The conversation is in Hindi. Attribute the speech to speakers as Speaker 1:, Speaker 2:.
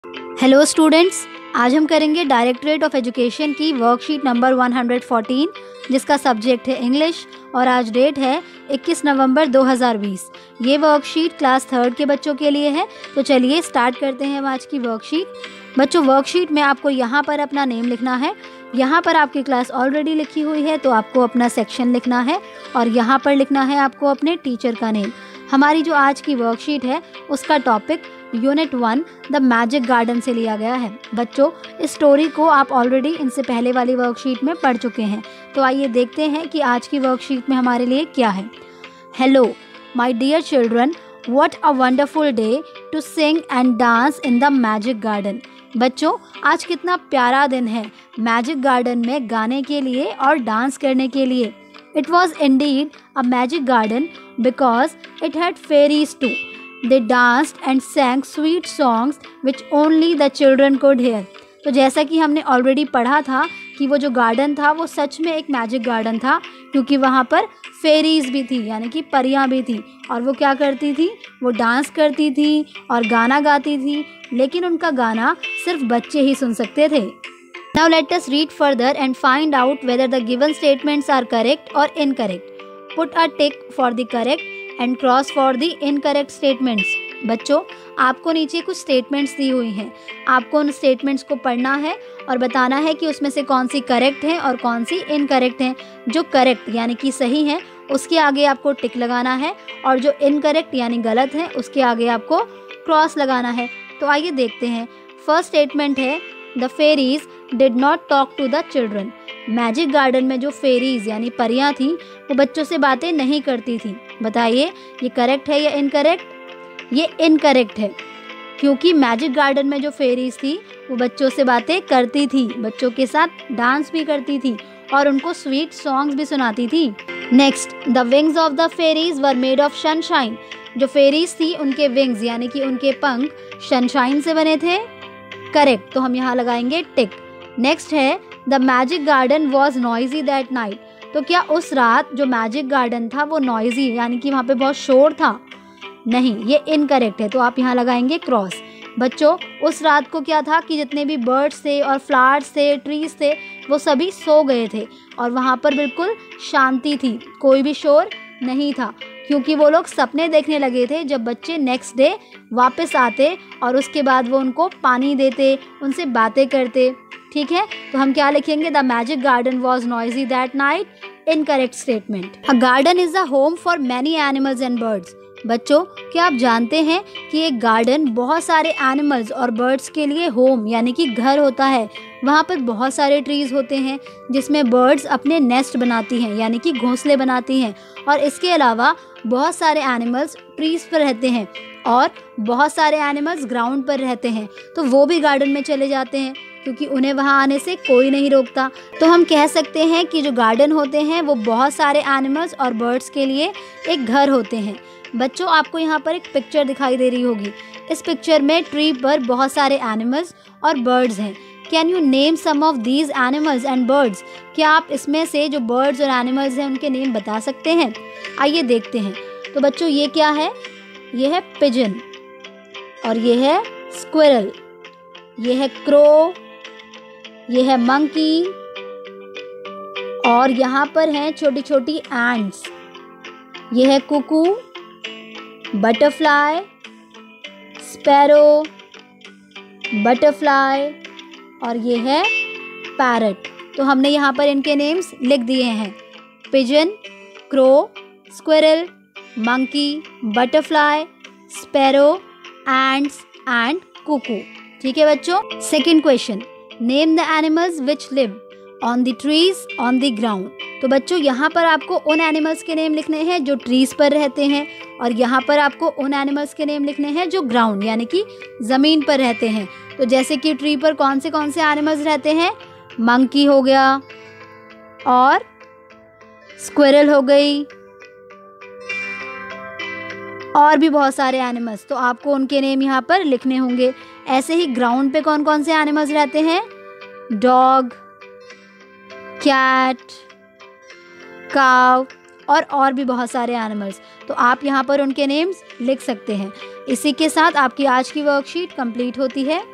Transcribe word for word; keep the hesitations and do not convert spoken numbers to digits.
Speaker 1: हेलो स्टूडेंट्स, आज हम करेंगे डायरेक्टरेट ऑफ एजुकेशन की वर्कशीट नंबर एक सौ चौदह, जिसका सब्जेक्ट है इंग्लिश और आज डेट है इक्कीस नवंबर दो हज़ार बीस। ये वर्कशीट क्लास थर्ड के बच्चों के लिए है। तो चलिए स्टार्ट करते हैं हम आज की वर्कशीट। बच्चों, वर्कशीट में आपको यहाँ पर अपना नेम लिखना है। यहाँ पर आपकी क्लास ऑलरेडी लिखी हुई है, तो आपको अपना सेक्शन लिखना है और यहाँ पर लिखना है आपको अपने टीचर का नेम। हमारी जो आज की वर्कशीट है उसका topic unit one the magic garden से लिया गया है। बच्चों, इस स्टोरी को आप ऑलरेडी इनसे पहले वाली वर्कशीट में पढ़ चुके हैं। तो आइए देखते हैं कि आज की वर्कशीट में हमारे लिए क्या है। Hello my dear children, what a wonderful day to sing and dance in the magic garden. बच्चों, आज कितना प्यारा दिन है मैजिक गार्डन में गाने के लिए और डांस करने के लिए। It was indeed a magic garden because it had fairies too. They danced and sang sweet songs which only the children could hear. तो जैसा कि हमने ऑलरेडी पढ़ा था कि वो जो गार्डन था वो सच में एक मैजिक गार्डन था, क्योंकि वहाँ पर फेरीज भी थी, यानी कि परियाँ भी थी। और वो क्या करती थी, वो डांस करती थी और गाना गाती थी, लेकिन उनका गाना सिर्फ बच्चे ही सुन सकते थे। Now let us read further and find out whether the given statements are correct or incorrect. Put a tick for the correct and cross for the incorrect statements. बच्चों, आपको नीचे कुछ स्टेटमेंट्स दी हुई हैं। आपको उन स्टेटमेंट्स को पढ़ना है और बताना है कि उसमें से कौन सी करेक्ट है और कौन सी इनकरेक्ट है। जो करेक्ट यानी कि सही है उसके आगे आपको टिक लगाना है, और जो इनकरेक्ट यानी गलत है उसके आगे आपको क्रॉस लगाना है। तो आइए देखते हैं। फर्स्ट स्टेटमेंट है the fairies did not talk to the children. Magic garden में जो फेरीज यानी परियां थी वो बच्चों से बातें नहीं करती थी। बताइए ये करेक्ट है या इनकरेक्ट? ये इनकरेक्ट है, क्योंकि मैजिक गार्डन में जो फेरीज थी वो बच्चों से बातें करती थी, बच्चों के साथ डांस भी करती थी और उनको स्वीट सॉन्ग्स भी सुनाती थी। Next, the wings of the fairies were made of sunshine. जो फेरीज थी उनके विंग्स यानी कि उनके पंख सनशाइन से बने थे। करेक्ट, तो हम यहाँ लगाएंगे टिक। नेक्स्ट है the magic garden was noisy that night. तो क्या उस रात जो मैजिक गार्डन था वो नॉइजी यानी कि वहाँ पे बहुत शोर था? नहीं, ये इनकरेक्ट है, तो आप यहाँ लगाएंगे क्रॉस। बच्चों, उस रात को क्या था कि जितने भी बर्ड्स थे और फ्लावर्स थे, ट्रीज थे, वो सभी सो गए थे और वहाँ पर बिल्कुल शांति थी, कोई भी शोर नहीं था, क्योंकि वो लोग सपने देखने लगे थे जब बच्चे नेक्स्ट डे वापस आते और उसके बाद वो उनको पानी देते, उनसे बातें करते। ठीक है, तो हम क्या लिखेंगे? The magic garden was noisy that night. Incorrect statement. A garden is a home for many animals and birds. बच्चों, क्या आप जानते हैं कि एक गार्डन बहुत सारे एनिमल्स और बर्ड्स के लिए होम यानी कि घर होता है। वहाँ पर बहुत सारे ट्रीज होते हैं जिसमें बर्ड्स अपने नेस्ट बनाती हैं यानी कि घोंसले बनाती हैं, और इसके अलावा बहुत सारे एनिमल्स ट्रीज पर रहते हैं और बहुत सारे एनिमल्स ग्राउंड पर रहते हैं। तो वो भी गार्डन में चले जाते हैं क्योंकि उन्हें वहाँ आने से कोई नहीं रोकता। तो हम कह सकते हैं कि जो गार्डन होते हैं वो बहुत सारे एनिमल्स और बर्ड्स के लिए एक घर होते हैं। बच्चों, आपको यहाँ पर एक पिक्चर दिखाई दे रही होगी। इस पिक्चर में ट्री पर बहुत सारे एनिमल्स और बर्ड्स हैं। Can you name some of these animals and birds? क्या आप इसमें से जो बर्ड्स और एनिमल्स हैं उनके नेम बता सकते हैं? आइए देखते हैं। तो बच्चों, ये क्या है? ये है पिजन, और ये है स्क्विरल, ये है क्रो, ये है मंकी, और यहाँ पर हैं छोटी छोटी एंट्स। ये है कुकू, बटरफ्लाई, स्पैरो, बटरफ्लाई, और ये है पैरट। तो हमने यहाँ पर इनके नेम्स लिख दिए हैं। Pigeon, crow, squirrel, monkey, butterfly, sparrow, ants and cuckoo. ठीक है बच्चों। Second question, name the animals which live on the trees on the ground. तो बच्चों, यहाँ पर आपको उन एनिमल्स के नेम लिखने हैं जो ट्रीज पर रहते हैं, और यहाँ पर आपको उन एनिमल्स के नेम लिखने हैं जो ग्राउंड यानी कि ज़मीन पर रहते हैं। तो जैसे कि ट्री पर कौन से कौन से एनिमल्स रहते हैं? मंकी हो गया, और स्क्विरल हो गई, और भी बहुत सारे एनिमल्स। तो आपको उनके नेम यहाँ पर लिखने होंगे। ऐसे ही ग्राउंड पे कौन कौन से एनिमल्स रहते हैं? डॉग, कैट, काव, और और भी बहुत सारे एनिमल्स। तो आप यहाँ पर उनके नेम्स लिख सकते हैं। इसी के साथ आपकी आज की वर्कशीट कंप्लीट होती है।